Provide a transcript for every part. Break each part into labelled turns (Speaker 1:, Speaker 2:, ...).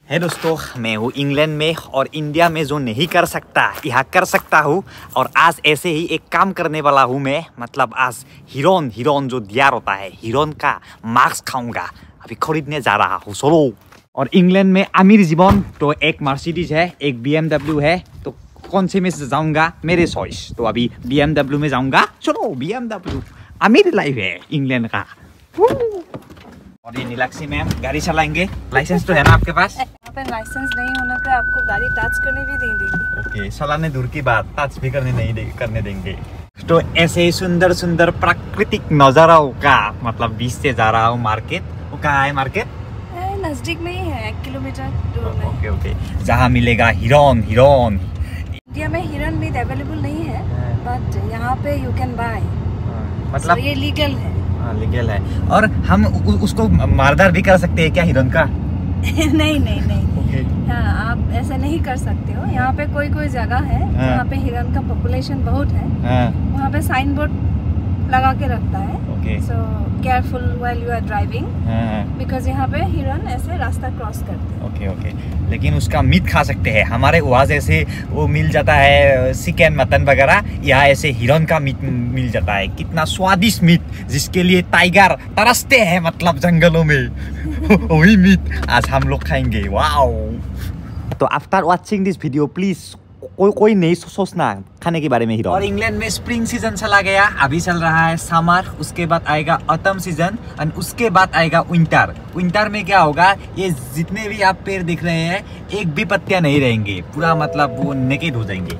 Speaker 1: है दोस्तों, मैं हूँ इंग्लैंड में और इंडिया में जो नहीं कर सकता यहाँ कर सकता हूँ। और आज ऐसे ही एक काम करने वाला हूँ मैं, मतलब आज हिरोन जो दिया होता है, हिरोन का मास्क खाऊंगा। अभी खरीदने जा रहा हूँ, सोलो। और इंग्लैंड में अमीर जीवन तो एक मर्सिडीज है, एक BMW है, तो कौन से में जाऊंगा मेरे चॉइस। तो अभी BMW में जाऊंगा, चलो BMW। अमीर लाइफ है इंग्लैंड का। और ये नीलाक्षी मैम गाड़ी चलाएंगे, लाइसेंस तो है ना आपके पास?
Speaker 2: यहाँ पे लाइसेंस नहीं होने पे आपको गाड़ी टच करने भी नहीं देंगे।
Speaker 1: ओके, चलाने दूर की बात, टच भी करने देंगे। तो ऐसे ही सुंदर सुंदर प्राकृतिक नजाराओं का मतलब बीच से जा रहा हूँ मार्केट। वो कहाँ है मार्केट?
Speaker 2: नजदीक में ही है, 1 किलोमीटर दूर में।
Speaker 1: ओके, जहाँ मिलेगा हिरोन।
Speaker 2: इंडिया में हिरन मीट अवेलेबल नहीं है, बट यहाँ पे यू कैन बाय।
Speaker 1: मतलब
Speaker 2: ये लीगल है।
Speaker 1: लीगल है। और हम उसको मारदार भी कर सकते हैं क्या हिरन का?
Speaker 2: नहीं। हाँ, आप ऐसा नहीं कर सकते हो। यहाँ पे कोई जगह है जहाँ पे हिरन का पॉपुलेशन बहुत है। वहाँ पे साइन बोर्ड लगा के रखता है। So careful while you are driving, because यहाँ पे हिरन ऐसे रास्ता क्रॉस करते हैं।
Speaker 1: ओके, लेकिन उसका मीट खा सकते हैं। हमारे वहाँ जैसे वो मिल जाता है चिकन मटन वगैरह, यहाँ ऐसे हिरन का मीट मिल जाता है। कितना स्वादिष्ट मीट, जिसके लिए टाइगर तरसते हैं, मतलब जंगलों में। वही मीट आज हम लोग खाएंगे। वाओ। तो after watching this video please कोई नहीं सोचना खाने के बारे में हिरन। और इंग्लैंड में स्प्रिंग सीजन चला गया, अभी चल रहा है समर, उसके बाद आएगा ऑटम सीजन और उसके बाद आएगा विंटर में क्या होगा, ये जितने भी आप पेड़ दिख रहे हैं एक भी पत्तियां नहीं रहेंगे, पूरा मतलब वो नेकेड हो जाएंगे।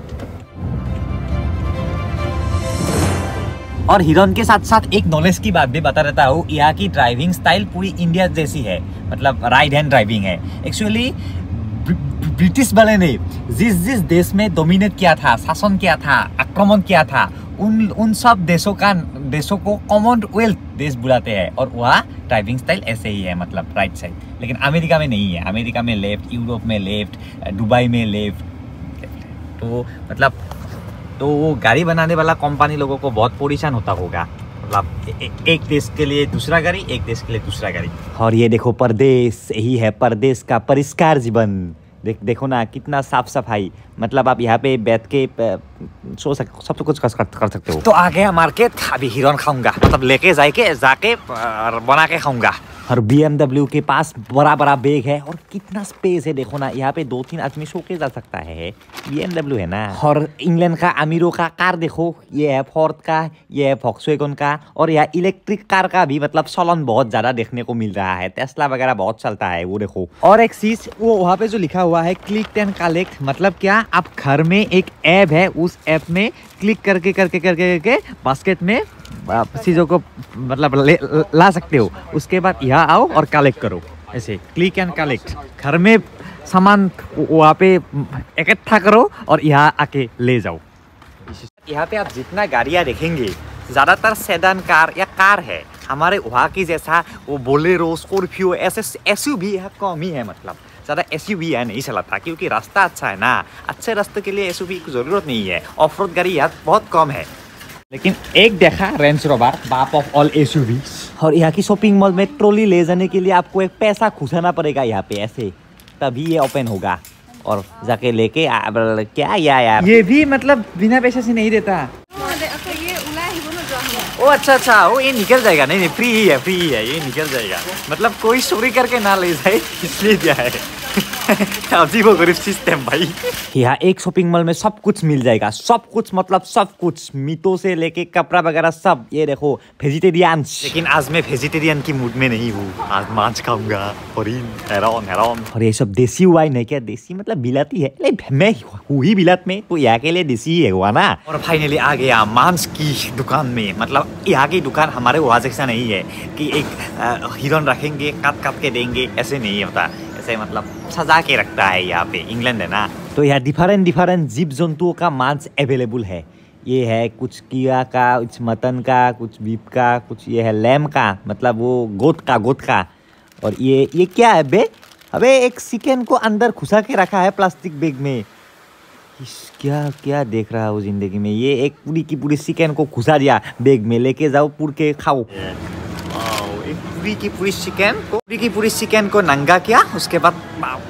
Speaker 1: और हिरन के साथ साथ एक नॉलेज की बात भी बता देता हूँ, यहाँ की ड्राइविंग स्टाइल पूरी इंडिया जैसी है, मतलब राइट हैंड ड्राइविंग है। एक्चुअली ब्रिटिश वाले ने जिस देश में डोमिनेट किया था, शासन किया था, आक्रमण किया था, उन सब देशों को कॉमनवेल्थ देश बुलाते हैं। और वहाँ ड्राइविंग स्टाइल ऐसे ही है, मतलब राइट साइड। लेकिन अमेरिका में नहीं है, अमेरिका में लेफ्ट, यूरोप में लेफ्ट, दुबई में लेफ्ट। तो मतलब तो वो गाड़ी बनाने वाला कंपनी लोगों को बहुत परेशान होता होगा, मतलब एक देश के लिए दूसरा गाड़ी, एक देश के लिए दूसरा गाड़ी। और ये देखो परदेश, यही है परदेश का परिष्कार जीवन। देखो ना कितना साफ सफाई, मतलब आप यहाँ पे बैठ के सब कुछ कर सकते हो। तो आ गया मार्केट, अभी हिरन खाऊंगा, मतलब लेके जाके बना के खाऊंगा। और BMW के पास बड़ा बैग है और कितना स्पेस है, देखो ना, यहाँ पे 2-3 आदमी सो के जा सकता है। BMW है ना। और इंग्लैंड का अमीरों का कार देखो, ये है फोर्ड का, ये है वॉक्सवैगन का। और यहाँ इलेक्ट्रिक कार का भी मतलब चलन बहुत ज्यादा देखने को मिल रहा है, टेस्ला वगैरह बहुत चलता है, वो देखो। और एक चीज वो वहाँ पे जो लिखा हुआ है क्लिक एंड कलेक्ट, मतलब क्या, आप घर में एक ऐप है, उस ऐप में क्लिक करके बास्केट में चीजों को मतलब ला सकते हो। उसके बाद यहाँ आओ और कलेक्ट करो, ऐसे क्लिक एंड कलेक्ट। घर में सामान वहाँ पे इकट्ठा करो और यहाँ आके ले जाओ। यहाँ पे आप जितना गाड़ियाँ देखेंगे ज्यादातर सेडान कार या कार है। हमारे वहाँ की जैसा वो बोलेरो, स्कॉर्पियो, ऐसे SUV यहाँ कम ही है, मतलब ज़्यादा SUV यहाँ नहीं चलाता, क्योंकि रास्ता अच्छा है ना। अच्छे रास्ते के लिए SUV की जरूरत नहीं है, ऑफ रोड गाड़ी यहाँ बहुत कम है। लेकिन एक देखा रेंज रोवर, बाप ऑफ ऑल SUVs। और यहाँ की शॉपिंग मॉल में ट्रॉली ले जाने के लिए आपको एक पैसा घुसाना पड़ेगा यहाँ पे, ऐसे तभी ये ओपन होगा। और जाके लेके क्या यार, ये भी मतलब बिना पैसे से नहीं देता। ओ अच्छा, वो ये निकल जाएगा। नहीं, फ्री ही है, ये निकल जाएगा। मतलब कोई चोरी करके ना ले जाए, इसलिए दिया है। अजीब गरीब सिस्टम भाई। यहाँ एक शॉपिंग मॉल में सब कुछ मिल जाएगा, सब कुछ, मतलब सब कुछ, मीटों से लेके कपड़ा वगैरह सब। ये देखो वेजिटेरियन, लेकिन आज मैं वेजिटेरियन की मूड में नहीं हूँ, आज मांस खाऊंगा। हेरोन। और ये सब देसी वाइन है क्या? देसी मतलब बिलाती है, मैं हूँ ही बिलात में, तो यहाँ के लिए देसी ही है हुआ ना। और फाइनली आ गया मांस की दुकान में। मतलब यहाँ की दुकान हमारे वहाँ जैसा नहीं है कि एक हिरन रखेंगे, काट के देंगे, ऐसे नहीं होता। ऐसे मतलब सजा के रखता है यहाँ पे, इंग्लैंड है ना। तो यहाँ डिफरेंट जीव जंतुओं का मांस अवेलेबल है। ये है कुछ कीड़ा का, कुछ मटन का, कुछ बीफ का, कुछ ये है लैम का, मतलब वो गोट का। और ये क्या है बे? अबे एक चिकन को अंदर घुसा के रखा है प्लास्टिक बैग में। क्या देख रहा हूँ जिंदगी में, ये एक पूरी की पूरी चिकन को घुसा दिया बैग में, लेके जाओ पूर के खाओ। पूरी की पूरी चिकन को नंगा किया, उसके बाद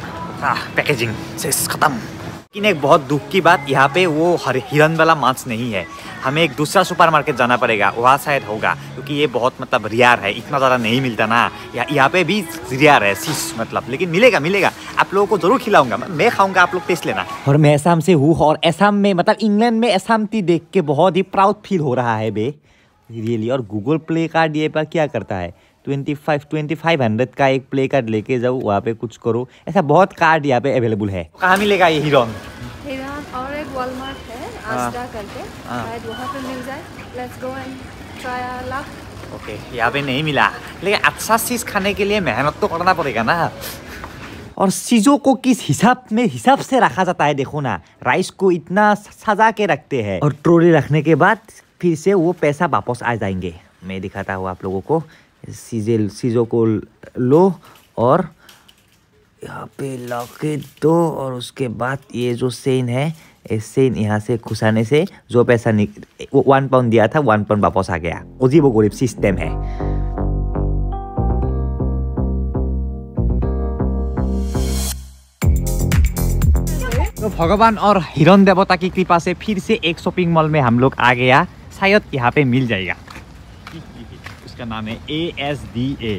Speaker 1: पैकेजिंग से खत्म। लेकिन एक बहुत दुख की बात, यहाँ पे वो हिरन वाला मांस नहीं है। हमें एक दूसरा सुपरमार्केट जाना पड़ेगा, वहाँ शायद होगा, क्योंकि ये बहुत मतलब रियर है, इतना ज़्यादा नहीं मिलता ना। यहाँ पे भी रियर है सीस मतलब, लेकिन मिलेगा। आप लोगों को जरूर खिलाऊंगा, मैं खाऊंगा, आप लोग टेस्ट लेना। और मैं असम से हूँ, और असम में मतलब इंग्लैंड में असम टी देख के बहुत ही प्राउड फील हो रहा है बे, रियली। और गूगल प्ले कार्ड ये पर क्या करता है, 2500 का एक प्ले कार्ड लेके जाओ, वहाँ पे कुछ करो, ऐसा बहुत कार्ड यहाँ पे अवेलेबल है। कहाँ मिलेगा ये हिरन?
Speaker 2: और एक वॉलमार्ट है आस्टा करके, शायद वहाँ पे मिल जाए। Let's go and try our luck.
Speaker 1: Okay, यहाँ पे नहीं मिला, लेकिन अच्छा चीज़ खाने के लिए मेहनत तो करना पड़ेगा ना। और चीज़ों को किस हिसाब से रखा जाता है, देखो ना, राइस को इतना सजा के रखते हैं, और ट्रॉली रखने के बाद फिर से वो पैसा वापस आ जाएंगे। मैं दिखाता हूँ आप लोगों को, चीज़ों को लो और यहाँ पे लॉके दो, और उसके बाद ये जो सेन है, इस सेन यहाँ से घुसाने से जो पैसा 1 पाउंड दिया था 1 पाउंड वापस आ गया। अजीब गरीब सिस्टम है। तो भगवान और हिरन देवता की कृपा से फिर से एक शॉपिंग मॉल में हम लोग आ गया, शायद यहाँ पे मिल जाएगा। उसका नाम है ASDA,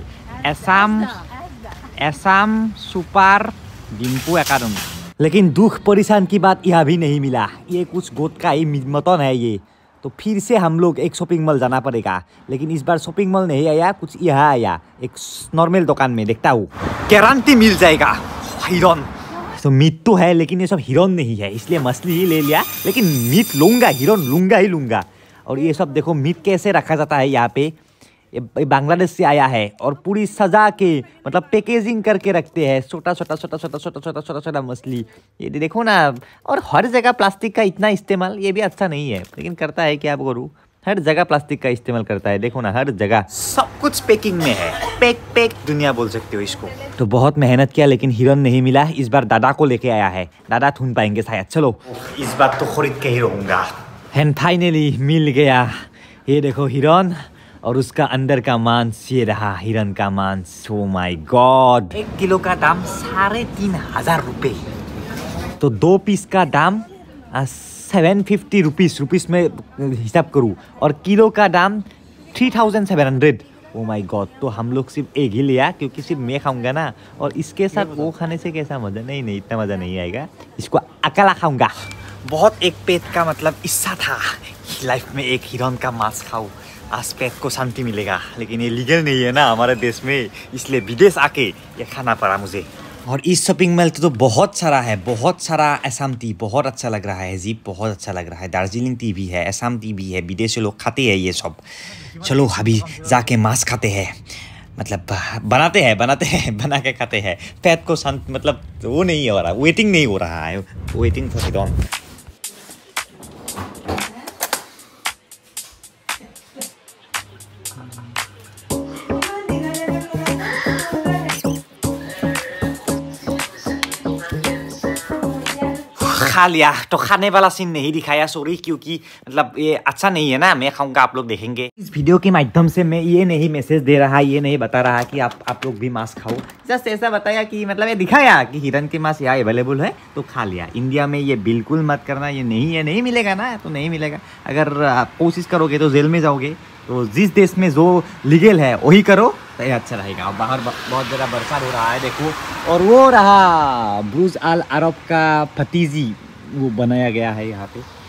Speaker 1: असम सुपर डिम्पू एकेडमी। लेकिन दुख परेशान की बात, यहाँ भी नहीं मिला। ये कुछ गोद का ही मतन है ये, तो फिर से हम लोग एक शॉपिंग मॉल जाना पड़ेगा। लेकिन इस बार शॉपिंग मॉल नहीं आया, कुछ यहाँ आया, एक नॉर्मल दुकान में। देखता हूँ गारंटी मिल जाएगा हिरन। तो मीट तो है, लेकिन ये सब हिरन नहीं है, इसलिए मछली ही ले लिया। लेकिन मीट लूँगा, हिरन लूँगा। और ये सब देखो मीट कैसे रखा जाता है यहाँ पे, ये बांग्लादेश से आया है, और पूरी सजा के मतलब पैकेजिंग करके रखते हैं, छोटा मछली। ये देखो ना, और हर जगह प्लास्टिक का इतना इस्तेमाल, ये भी अच्छा नहीं है, लेकिन करता है क्या करूँ, हर जगह प्लास्टिक का इस्तेमाल करता है। देखो ना, हर जगह सब कुछ पैकिंग में है, पैक दुनिया बोल सकते हो इसको। तो बहुत मेहनत किया, लेकिन हिरन नहीं मिला। इस बार दादा को लेके आया है, दादा ढूंढ पाएंगे शायद। चलो इस बार तो खरीद के ही रहूंगा। एंड फाइनली मिल गया, ये देखो हिरन, और उसका अंदर का मांस ये रहा, हिरन का मांस। ओ माय गॉड, 1 किलो का दाम 3,500 रुपये, तो 2 पीस का दाम 750 रुपीस में हिसाब करूँ, और किलो का दाम 3700। ओ माय गॉड, तो हम लोग सिर्फ एक ही लिया, क्योंकि सिर्फ मैं खाऊंगा ना, और इसके साथ वो खाने से कैसा मज़ा, नहीं इतना मज़ा नहीं आएगा, इसको अकेला खाऊंगा। बहुत एक पेट का मतलब इच्छा था, लाइफ में एक हिरन का मांस खाऊं, आज पेट को शांति मिलेगा। लेकिन ये लीगल नहीं है ना हमारे देश में, इसलिए विदेश आके ये खाना पड़ा मुझे। और इस शॉपिंग मॉल तो बहुत सारा है, बहुत सारा असम टी, बहुत अच्छा लग रहा है जी, बहुत अच्छा लग रहा है। दार्जिलिंग टी भी है, असम टी भी है, विदेशी लोग खाते हैं ये सब। चलो अभी जाके मांस खाते हैं, मतलब बनाते हैं बना के खाते हैं। पेट को शांत मतलब वो नहीं हो रहा, वेटिंग नहीं हो रहा है, वेटिंग फॉर हिरन। खा लिया, तो खाने वाला सीन नहीं दिखाया, सॉरी, क्योंकि मतलब ये अच्छा नहीं है ना। मैं खाऊंगा, आप लोग देखेंगे। इस वीडियो के माध्यम से मैं ये नहीं मैसेज दे रहा, ये नहीं बता रहा कि आप लोग भी मांस खाओ, जस्ट ऐसा बताया कि मतलब ये दिखाया कि हिरन के मांस यहाँ अवेलेबल है, तो खा लिया। इंडिया में ये बिल्कुल मत करना, ये नहीं मिलेगा ना, तो नहीं मिलेगा। अगर आप कोशिश करोगे तो जेल में जाओगे। तो जिस देश में जो लीगल है वही करो, तो ये अच्छा रहेगा। बाहर बहुत ज़्यादा बरसात हो रहा है, देखो। और वो रहा बुर्ज अल अरब का फतीजी, वो बनाया गया है यहाँ पे।